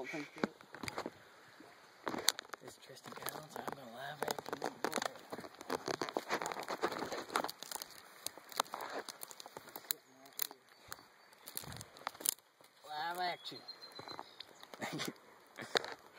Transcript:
don't think so. This is Tristan Collins. I'm going to live action on the Bullhead. Live action.